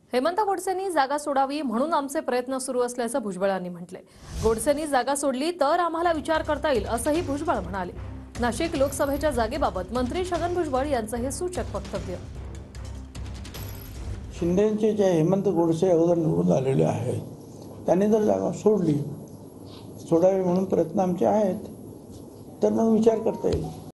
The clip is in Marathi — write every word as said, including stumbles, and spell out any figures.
हेमंत गोडसेंनी जागा सोडावी म्हणून आमचे प्रयत्न सुरू असल्याचं भुजबळांनी म्हटले। गोडसेंनी जागा सोडली तर आम्हाला विचार करता येईल असंही भुजबळ म्हणाले। नाशिक लोकसभेच्या जागेबाबत मंत्री छगन भुजबळ यांचं हे सूचक वक्तव्य। शिंदेचे जे हेमंत गोडसे अगोदर निवडून आलेले आहेत त्यांनी जर जागा सोडली सोडावी म्हणून प्रयत्न आमचे आहेत तर मग विचार करता येईल।